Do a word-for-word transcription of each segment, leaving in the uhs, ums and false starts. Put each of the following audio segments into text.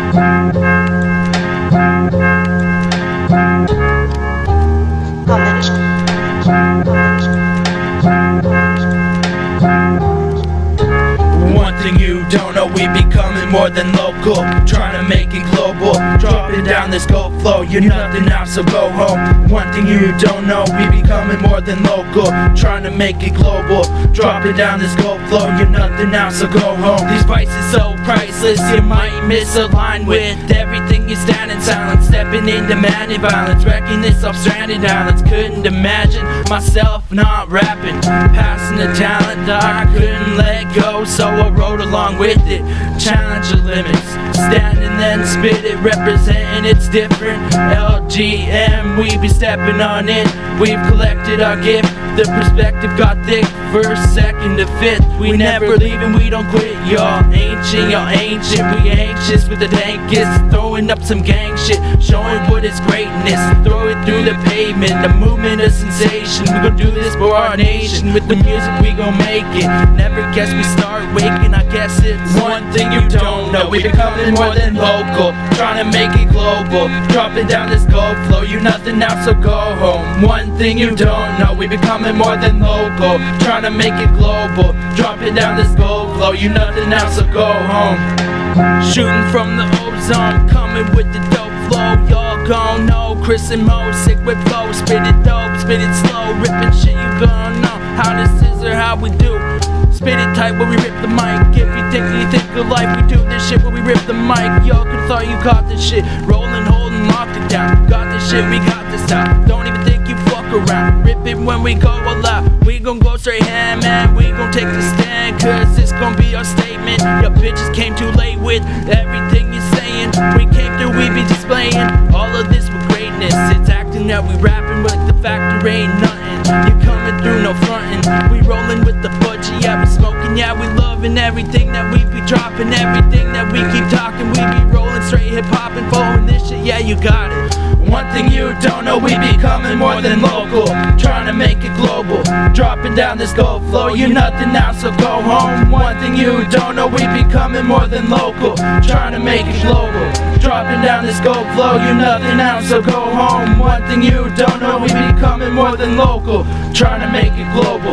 One thing you don't know, we becoming more than local, trying to make it global, dropping down this gold flow. You're nothing now, so go home. One thing you don't know, we becoming more than local, trying to make it global, dropping down this gold flow. You're nothing now, so go home. These prices so priceless, you might misalign with everything. You stand in silence, stepping in demanding violence, wrecking this off-stranded islands. Couldn't imagine myself not rapping, passing the talent that I couldn't let go, so I rode along with it. Challenge the limits, stand and then spit it, representing it's different. L G M, we be stepping on it. We've collected our gift, the perspective got thick. First, second to fifth, we never leave and we don't quit. Y'all ancient, y'all ancient, we anxious with the dankest, throwing up some gang shit, showing what is greatness. Throw it through the pavement, the movement of sensation. We gon' do this for our nation, with the music we gon' make it. Never guess we start waking, I guess it's one thing you don't know. We becoming more than local, trying to make it global, dropping down this gold flow. You nothing now, so go home. One thing you don't know, we becoming more than local, trying to make it global, dropping down this gold flow. You nothing now, so go home. Shooting from the ozone, coming with the dope flow. Y'all gon' know Chris and Mo, sick with flow. Spit it dope, spit it slow, ripping shit you gon' know how this is or how we do. Spit it tight when we rip the mic. If you think you think of life, we do this shit when we rip the mic. Y'all could've thought you caught this shit, rolling, holding, locked it down. Got this shit, we got this out. Don't even think you fuck around. Rip it when we go all out. We gon' go straight hand, man. We gon' take the stand, cause this gon' be our statement. Your bitches came too late with everything you're saying. We came through, we be displaying all of this with greatness. It's acting that we rapping, but the fact there ain't nothing. You coming through, no frontin'. We rollin' with the budget, yeah, we smoking, yeah, we loving everything that we be dropping, everything that we keep talking. We be rolling straight hip hop and following this shit, yeah, you got it. One thing you don't know, we becoming more than local, trying to make it global, dropping down this gold flow. You're nothing now, so go home. One thing you don't know, we becoming more than local, trying to make it global, dropping down this gold flow. You're nothing now, so go home. One thing you don't know, we becoming more than local, trying to make it global.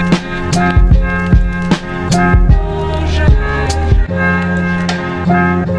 We'll be right back.